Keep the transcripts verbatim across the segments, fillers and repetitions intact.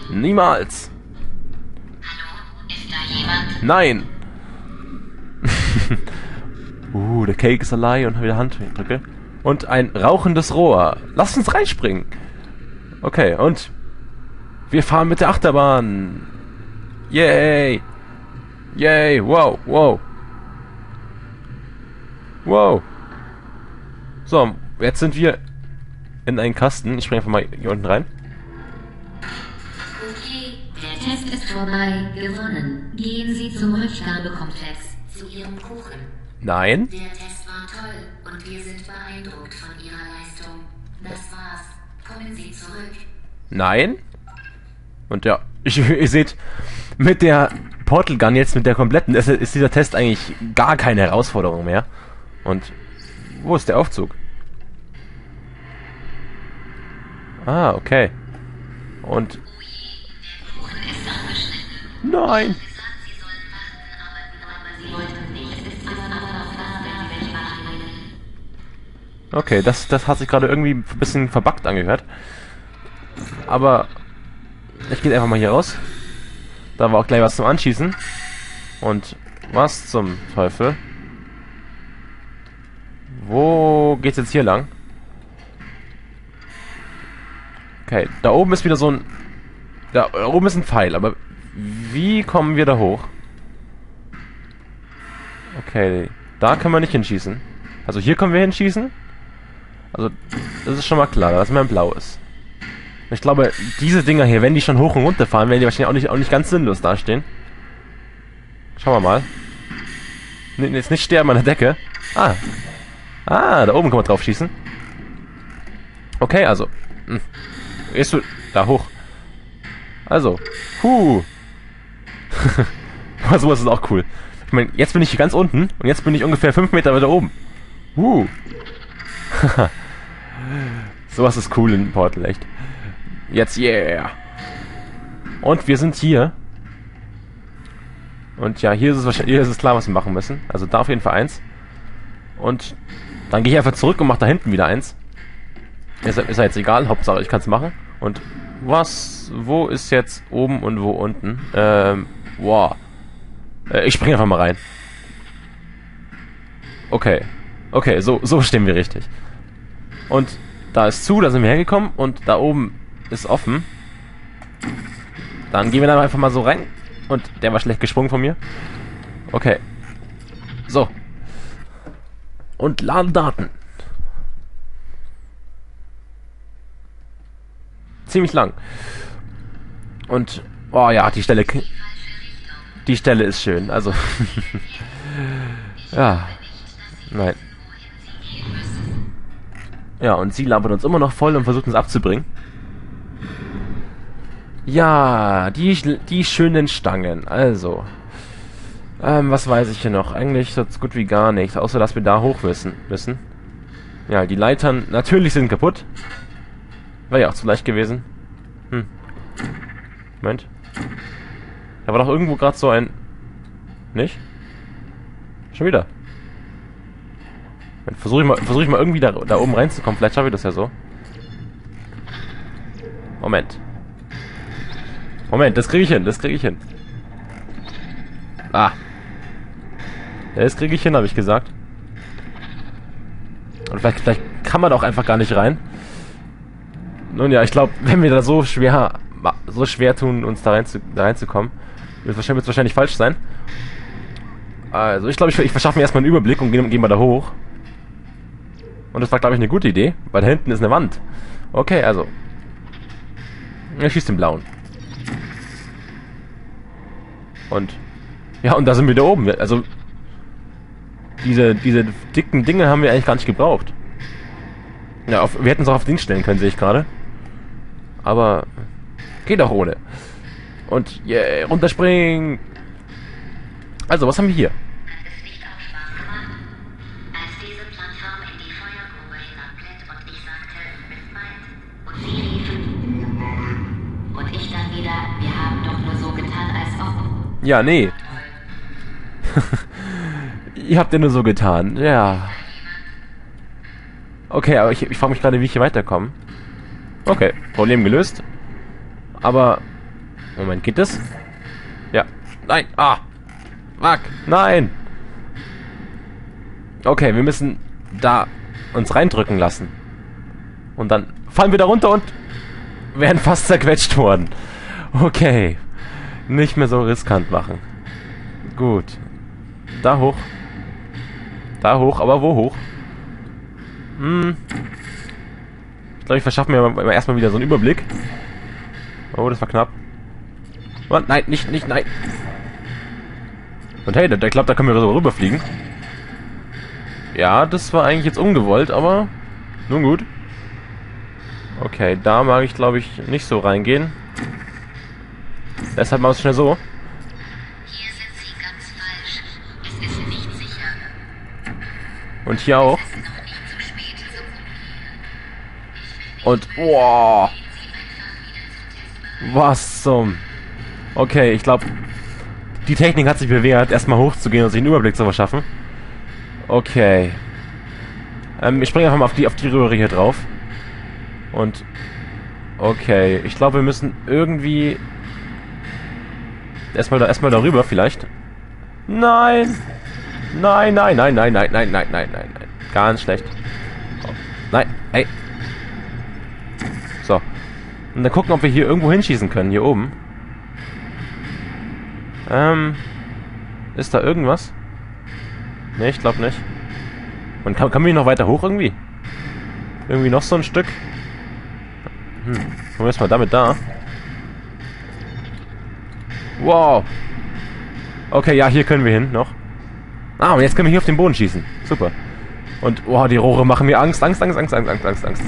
Niemals. Hallo? Ist da jemand? Nein. uh, der Cake ist allein und wieder Handdrücke. Und ein rauchendes Rohr. Lasst uns reinspringen. Okay, und wir fahren mit der Achterbahn. Yay. Yay. Wow, wow. Wow. So, jetzt sind wir in einen Kasten. Ich springe einfach mal hier unten rein. Okay, der Test ist vorbei. Gewonnen. Gehen Sie zum Rückgabekomplex. Zu Ihrem Kuchen. Nein. Der Test war toll und wir sind beeindruckt von Ihrer Leistung. Das war's. Kommen Sie zurück. Nein. Und ja, ich, ihr seht, mit der Portal Gun jetzt, mit der kompletten, ist, ist dieser Test eigentlich gar keine Herausforderung mehr. Und wo ist der Aufzug? Ah, okay. Und... Nein! Okay, das, das hat sich gerade irgendwie ein bisschen verbuggt angehört. Aber ich gehe einfach mal hier raus. Da war auch gleich was zum Anschießen. Und was zum Teufel? Wo geht's jetzt hier lang? Okay, da oben ist wieder so ein... Da oben ist ein Pfeil, aber wie kommen wir da hoch? Okay, da können wir nicht hinschießen. Also hier können wir hinschießen. Also, das ist schon mal klar, dass man blau ist. Ich glaube, diese Dinger hier, wenn die schon hoch und runter fahren, werden die wahrscheinlich auch nicht, auch nicht ganz sinnlos dastehen. Schauen wir mal. N jetzt nicht sterben an der Decke. Ah. Ah, da oben kann man drauf schießen. Okay, also. Hm. Gehst du da hoch? Also. Huh. Sowas ist auch cool. Ich meine, jetzt bin ich hier ganz unten und jetzt bin ich ungefähr fünf Meter weiter oben. Huh. Sowas ist cool in Portal, echt. Jetzt, yeah. Und wir sind hier. Und ja, hier ist es wahrscheinlich, hier ist es klar, was wir machen müssen. Also da auf jeden Fall eins. Und dann gehe ich einfach zurück und mache da hinten wieder eins. Ist, ist ja jetzt egal, Hauptsache ich kann es machen. Und was, wo ist jetzt oben und wo unten? Ähm, wow. Äh, ich springe einfach mal rein. Okay. Okay, so, so stehen wir richtig. Und da ist zu, da sind wir hergekommen und da oben ist offen. Dann gehen wir da einfach mal so rein. Und der war schlecht gesprungen von mir. Okay. So. Und laden Daten. Ziemlich lang. Und, oh ja, die Stelle... Die Stelle ist schön, also... ja. Nein. Ja, und sie labert uns immer noch voll und versucht uns abzubringen. Ja, die, die schönen Stangen. Also. Ähm, was weiß ich hier noch? Eigentlich so gut wie gar nichts, außer dass wir da hoch müssen. müssen. Ja, die Leitern natürlich sind kaputt. Wäre ja auch zu leicht gewesen. Hm. Moment. Da war doch irgendwo gerade so ein... Nicht? Schon wieder. Versuche ich mal, versuche ich mal irgendwie da, da oben reinzukommen. Vielleicht schaffe ich das ja so. Moment. Moment, das kriege ich hin, das kriege ich hin. Ah. Ja, das kriege ich hin, habe ich gesagt. Und vielleicht, vielleicht kann man doch einfach gar nicht rein. Nun ja, ich glaube, wenn wir da so schwer, so schwer tun, uns da, rein zu, da reinzukommen, wird es wahrscheinlich, wahrscheinlich falsch sein. Also, ich glaube, ich, ich verschaffe mir erstmal einen Überblick und gehe geh mal da hoch. Und das war, glaube ich, eine gute Idee, weil da hinten ist eine Wand. Okay, also. Er schießt den blauen. Und. Ja, und da sind wir da oben. Also. Diese, diese dicken Dinge haben wir eigentlich gar nicht gebraucht. Ja, auf, wir hätten es auch auf Ding stellen können, sehe ich gerade. Aber. Geht auch ohne. Und, yeah, runterspringen. Also, was haben wir hier? Ja, nee. Ihr habt ja nur so getan. Ja. Okay, aber ich, ich frage mich gerade, wie ich hier weiterkomme. Okay, Problem gelöst. Aber Moment, geht das? Ja. Nein. Ah. Fuck. Nein. Okay, wir müssen da uns reindrücken lassen. Und dann fallen wir da runter und werden fast zerquetscht worden. Okay. Nicht mehr so riskant machen. Gut. Da hoch. Da hoch, aber wo hoch? Hm. Ich glaube, ich verschaffe mir erstmal wieder so einen Überblick. Oh, das war knapp. Oh, nein, nicht, nicht, nein. Und hey, ich glaube, da können wir so rüberfliegen. Ja, das war eigentlich jetzt ungewollt, aber nun gut. Okay, da mag ich, glaube ich, nicht so reingehen. Deshalb machen wir es schnell so. Hier sind Sie ganz falsch. Es ist nicht sicher. Und hier auch. Es ist noch nicht zu spät zu probieren. Und, wow. Was zum... Okay, ich glaube, die Technik hat sich bewährt, erstmal hochzugehen und sich einen Überblick zu verschaffen. Okay. Ähm, ich springe einfach mal auf die, auf die Röhre hier drauf. Und... Okay, ich glaube, wir müssen irgendwie... Erstmal da, erstmal darüber vielleicht. Nein! Nein, nein, nein, nein, nein, nein, nein, nein, nein, nein. Ganz schlecht. Oh. Nein, ey. So. Und dann gucken, ob wir hier irgendwo hinschießen können, hier oben. Ähm. Ist da irgendwas? Ne, ich glaube nicht. Und kann, kann man hier noch weiter hoch irgendwie? Irgendwie noch so ein Stück? Hm. Probieren wir es mal damit da. Wow. Okay, ja, hier können wir hin noch. Ah, und jetzt können wir hier auf den Boden schießen. Super. Und, wow, die Rohre machen mir Angst, Angst, Angst, Angst, Angst, Angst, Angst, Angst.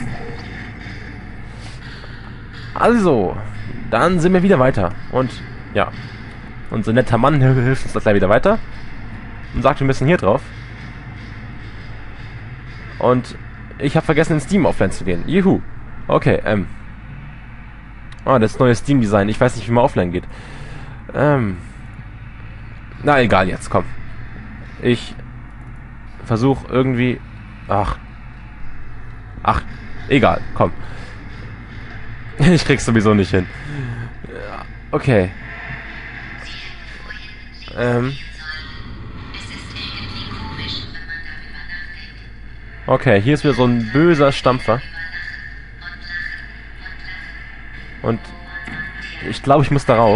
Also, dann sind wir wieder weiter. Und, ja. Unser netter Mann hilft uns gleich wieder weiter. Und sagt, wir müssen hier drauf. Und ich habe vergessen, in Steam offline zu gehen. Juhu. Okay, ähm. Ah, das neue Steam-Design. Ich weiß nicht, wie man offline geht. Ähm. Na, egal jetzt, komm. Ich versuche irgendwie... Ach. Ach, egal, komm. Ich krieg's sowieso nicht hin. Okay. Ähm. Okay, hier ist wieder so ein böser Stampfer. Und ich glaube, ich muss darauf.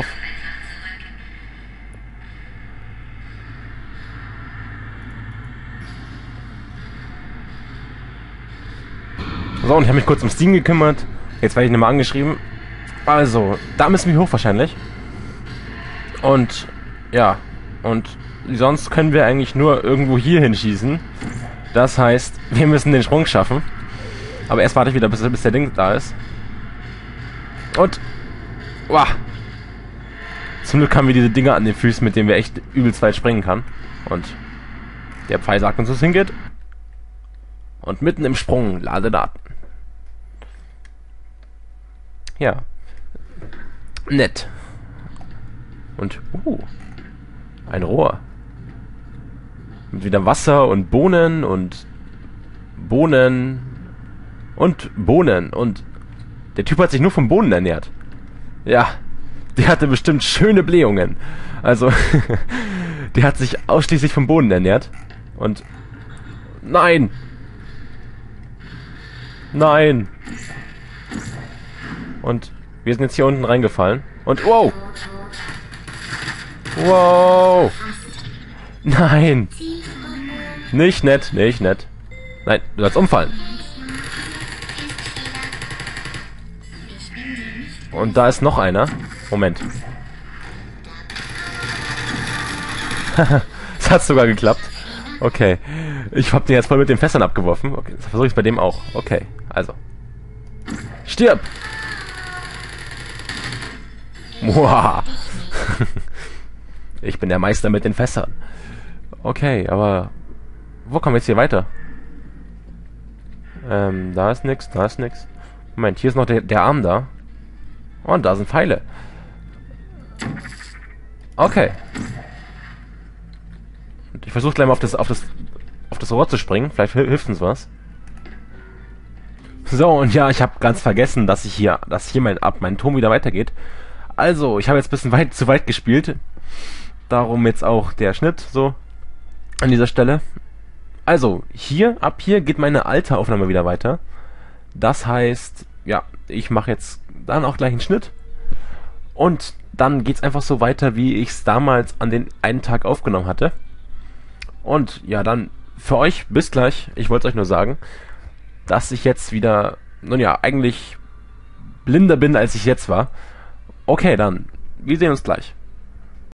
So, und ich habe mich kurz um Steam gekümmert. Jetzt werde ich nochmal angeschrieben. Also, da müssen wir hoch wahrscheinlich. Und, ja. Und sonst können wir eigentlich nur irgendwo hier hinschießen. Das heißt, wir müssen den Sprung schaffen. Aber erst warte ich wieder, bis, bis der Ding da ist. Und, wow. Zum Glück haben wir diese Dinger an den Füßen, mit denen wir echt übelst weit springen kann. Und der Pfeil sagt uns, wo es hingeht. Und mitten im Sprung, lade Daten. Ja. Nett. Und, uh, ein Rohr. Mit wieder Wasser und Bohnen und Bohnen und Bohnen. Und der Typ hat sich nur von Bohnen ernährt. Ja, der hatte bestimmt schöne Blähungen. Also, der hat sich ausschließlich von Bohnen ernährt. Und, nein! Nein! Und wir sind jetzt hier unten reingefallen. Und, wow! Wow! Nein! Nicht nett, nicht nett. Nein, du sollst umfallen. Und da ist noch einer. Moment. Es hat sogar geklappt. Okay. Ich hab den jetzt voll mit den Fässern abgeworfen. Okay, das versuche ich bei dem auch. Okay, also. Stirb! Wow. Ich bin der Meister mit den Fässern. Okay, aber wo kommen wir jetzt hier weiter? Ähm, da ist nix, da ist nix. Moment, hier ist noch der, der Arm da. Und da sind Pfeile. Okay. Und ich versuche gleich mal auf das, auf das, auf das Rohr zu springen. Vielleicht hilft uns was. So, und ja, ich habe ganz vergessen, dass ich hier, dass hier mein, ab mein Turm wieder weitergeht. also, ich habe jetzt ein bisschen weit zu weit gespielt. Darum jetzt auch der Schnitt so an dieser Stelle. Also, hier, ab hier geht meine alte Aufnahme wieder weiter. Das heißt, ja, ich mache jetzt dann auch gleich einen Schnitt. Und dann geht's einfach so weiter, wie ich es damals an den einen Tag aufgenommen hatte. Und ja, dann für euch bis gleich. Ich wollte euch nur sagen, dass ich jetzt wieder, nun ja, eigentlich blinder bin, als ich jetzt war. Okay, dann, wir sehen uns gleich.